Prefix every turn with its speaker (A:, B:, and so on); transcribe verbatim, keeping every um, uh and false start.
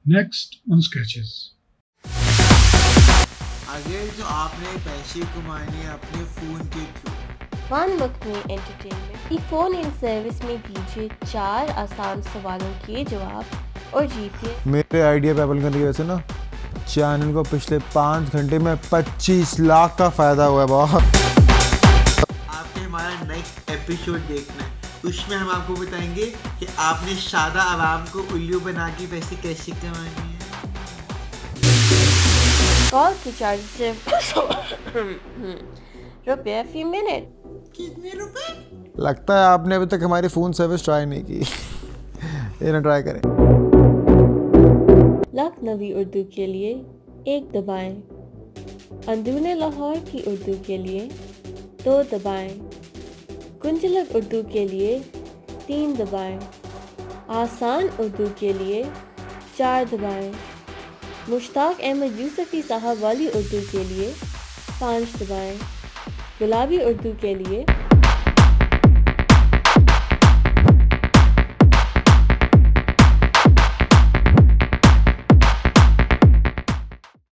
A: Next on Sketches.
B: अगर जो आपने पैसे कमाने अपने फ़ोन के थ्रू
C: वन वक्त में एंटरटेनमेंट फ़ोन इन सर्विस में दीजिए चार आसान सवालों के जवाब और जीतिए
D: मेरे आइडिया पे अमल करने की वजह से ना चैनल को पिछले पाँच घंटे में पच्चीस लाख का फ़ायदा हुआ है। बहुत
B: आपके हमारा नेक्स्ट एपिसोड देखना है, उसमें हम आपको बताएंगे कि आपने सादा आवाम को उल्लू बना के पैसे कैसे कमाने हैं।
C: कॉल की चार्ज सिर्फ रुपये फी मिनट।
B: कितने रुपए?
D: लगता है आपने अभी तक हमारी फ़ोन सर्विस ट्राई नहीं की। ये ना ट्राई करें।
C: लखनवी उर्दू के लिए एक दबाएं, अंदरूने लाहौर की उर्दू के लिए दो दबाएं, कुंजलक उर्दू के लिए तीन दबाएं, आसान उर्दू के लिए चार दबाएं, मुश्ताक अहमद यूसुफी साहब वाली उर्दू के लिए पाँच दबाएं, गुलाबी उर्दू के लिए